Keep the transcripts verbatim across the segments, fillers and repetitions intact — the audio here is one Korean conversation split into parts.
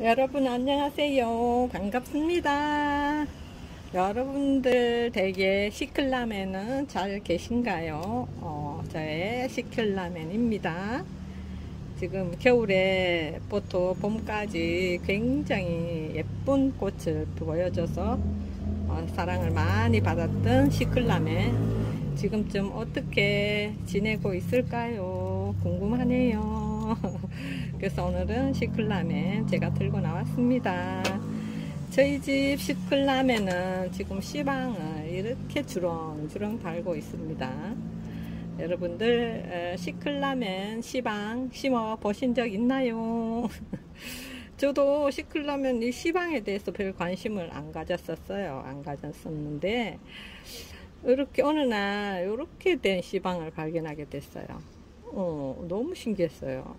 여러분 안녕하세요. 반갑습니다. 여러분들 댁에 시클라멘은 잘 계신가요? 어, 저의 시클라멘입니다. 지금 겨울에부터 봄까지 굉장히 예쁜 꽃을 보여줘서 어, 사랑을 많이 받았던 시클라멘, 지금쯤 어떻게 지내고 있을까요? 궁금하네요. 그래서 오늘은 시클라멘 제가 들고 나왔습니다. 저희 집 시클라멘은 지금 씨방을 이렇게 주렁주렁 달고 있습니다. 여러분들 시클라멘 씨방 심어 보신 적 있나요? 저도 시클라멘 이 씨방에 대해서 별 관심을 안 가졌었어요. 안 가졌었는데 이렇게 어느 날 이렇게 된 씨방을 발견하게 됐어요. 어, 너무 신기했어요.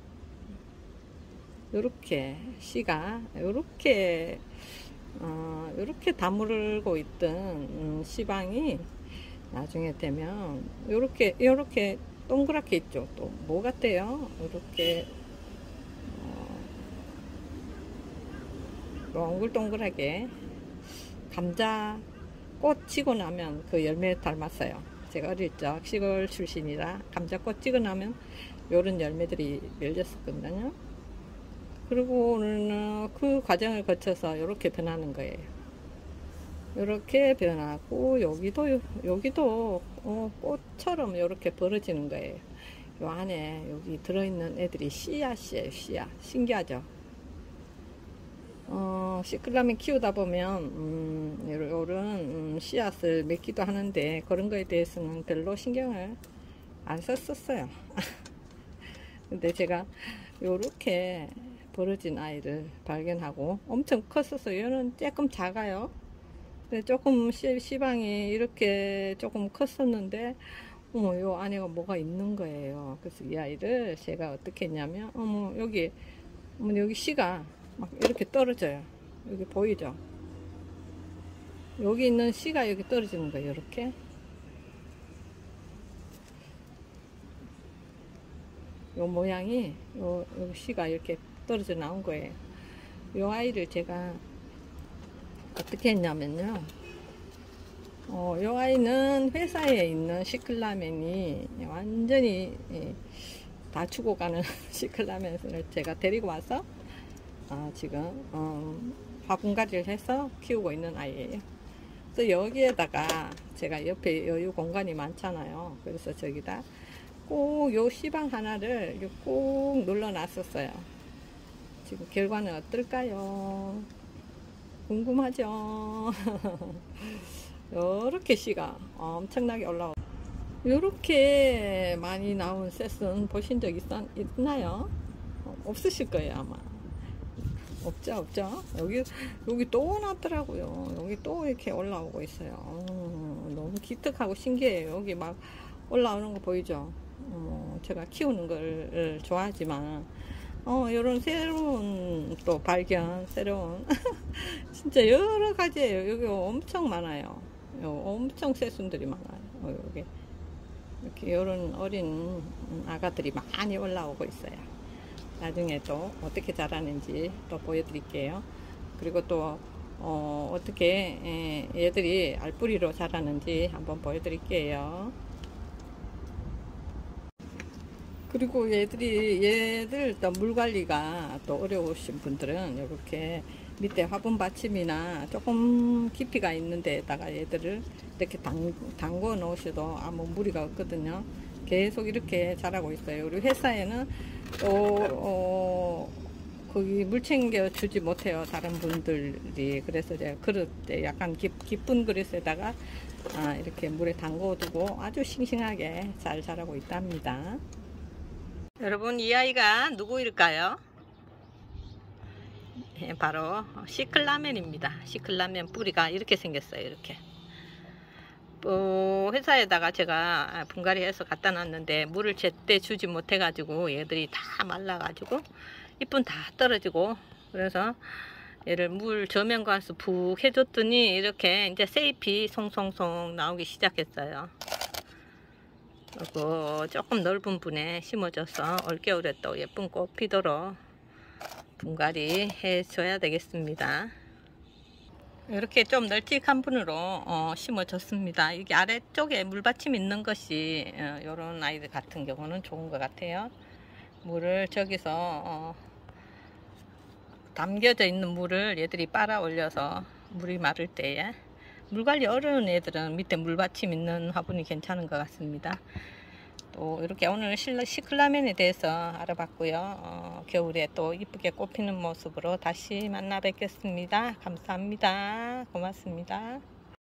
요렇게 씨가 요렇게 어, 요렇게 다물고 있던 음, 씨방이 나중에 되면 요렇게 요렇게 동그랗게 있죠. 또 뭐 같아요? 요렇게 어, 동글동글하게 감자 꽃 치고 나면 그 열매 닮았어요. 제가 어릴 적 시골 출신이라 감자꽃 찍어 나면 요런 열매들이 열렸었거든요. 그리고는 그 과정을 거쳐서 이렇게 변하는 거예요. 이렇게 변하고 여기도 여기도 어, 꽃처럼 이렇게 벌어지는 거예요. 요 안에 여기 들어있는 애들이 씨앗이에요. 씨앗. 신기하죠? 어, 시클라멘 키우다 보면 음, 요런 음, 씨앗을 맺기도 하는데 그런 거에 대해서는 별로 신경을 안 썼었어요. 근데 제가 요렇게 벌어진 아이를 발견하고 엄청 컸었어요. 얘는 조금 작아요. 근데 조금 시, 시방이 이렇게 조금 컸었는데 어머 요 안에가 뭐가 있는 거예요. 그래서 이 아이를 제가 어떻게 했냐면 어머 여기 어머 여기 씨가 막 이렇게 떨어져요. 여기 보이죠? 여기 있는 씨가 여기 떨어지는 거예요. 이렇게 요 모양이 요, 요 씨가 이렇게 떨어져 나온 거예요. 요 아이를 제가 어떻게 했냐면요. 어, 요 아이는 회사에 있는 시클라멘이 완전히 예, 다 죽어가는 시클라멘을 제가 데리고 와서 어, 지금 어, 화분갈이를 해서 키우고 있는 아이예요. 그래서 여기에다가 제가 옆에 여유 공간이 많잖아요. 그래서 저기다 꼭 요 씨방 하나를 꼭 눌러 놨었어요. 지금 결과는 어떨까요? 궁금하죠? 요렇게 씨가 엄청나게 올라오고 요렇게 많이 나온 셋은 보신 적 있, 있나요? 없으실 거예요 아마. 없죠 없죠. 여기 여기 또 났더라고요. 여기 또 이렇게 올라오고 있어요. 어, 너무 기특하고 신기해요. 여기 막 올라오는 거 보이죠? 어, 제가 키우는 걸 좋아하지만 어, 요런 새로운 또 발견, 새로운 진짜 여러 가지예요. 여기 엄청 많아요. 엄청 새순들이 많아요. 어, 여기 이렇게 요런 어린 아가들이 많이 올라오고 있어요. 나중에 또 어떻게 자라는지 또 보여드릴게요. 그리고 또 어, 어떻게 얘들이 알뿌리로 자라는지 한번 보여드릴게요. 그리고 얘들이 얘들 또 물 관리가 또 어려우신 분들은 이렇게 밑에 화분 받침이나 조금 깊이가 있는 데다가 얘들을 이렇게 담, 담궈 놓으셔도 아무 무리가 없거든요. 계속 이렇게 자라고 있어요. 우리 회사에는 또 어, 거기 물 챙겨 주지 못해요. 다른 분들이. 그래서 제가 그릇에 약간 깊, 깊은 그릇에다가 아, 이렇게 물에 담궈 두고 아주 싱싱하게 잘 자라고 있답니다. 여러분 이 아이가 누구일까요? 예, 바로 시클라멘입니다. 시클라멘 뿌리가 이렇게 생겼어요. 이렇게 어, 회사에다가 제가 분갈이 해서 갖다 놨는데 물을 제때 주지 못해 가지고 얘들이 다 말라 가지고 잎은 다 떨어지고, 그래서 얘를 물 저면과수 푹 해줬더니 이렇게 이제 새 잎이 송송송 나오기 시작했어요. 그리고 조금 넓은 분에 심어줘서 올겨울에 또 예쁜 꽃 피도록 분갈이 해줘야 되겠습니다. 이렇게 좀 널찍한 분으로 어, 심어줬습니다. 여기 아래쪽에 물받침 있는 것이 어, 이런 아이들 같은 경우는 좋은 것 같아요. 물을 저기서 어, 담겨져 있는 물을 얘들이 빨아 올려서 물이 마를 때에, 물관리 어려운 애들은 밑에 물받침 있는 화분이 괜찮은 것 같습니다. 또 이렇게 오늘 시클라멘에 대해서 알아봤고요. 어, 겨울에 또 이쁘게 꽃피는 모습으로 다시 만나 뵙겠습니다. 감사합니다. 고맙습니다.